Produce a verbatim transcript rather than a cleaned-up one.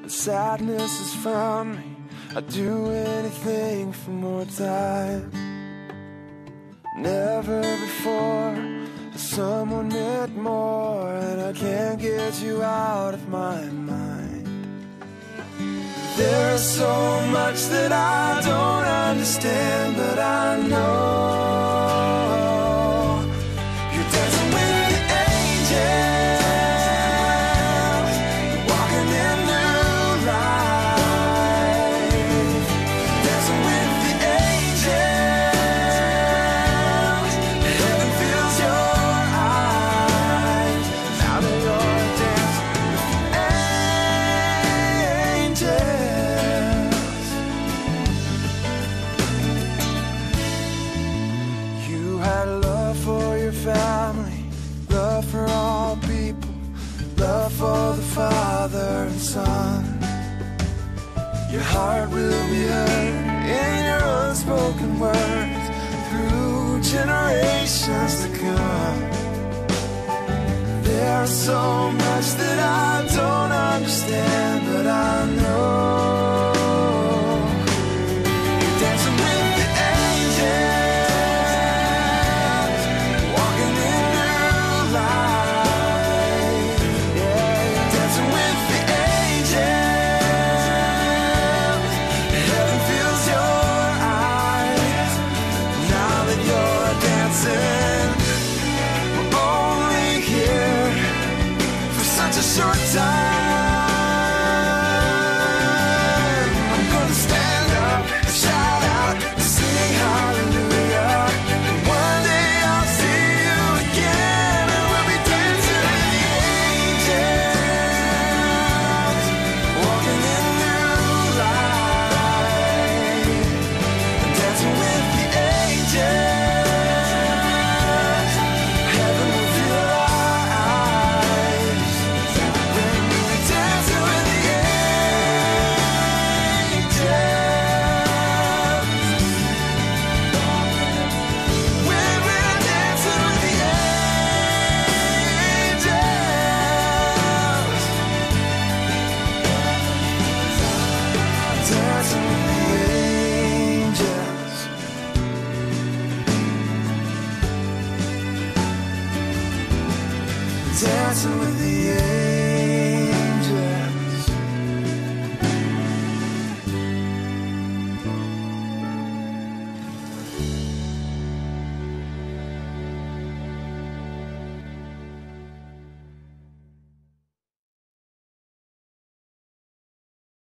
and sadness has found me. I'd do anything for more time. Never before has someone meant more, and I can't get you out of my mind. There's so much that I don't understand, but I know you're dancing with the angels, walking in new life. Dancing with the angels, heaven fills your eyes. Now that you're dancing with the angels. You had love for your family, love for all people, love for the Father and Son. Your heart will be heard in your unspoken words through generations to come. There's so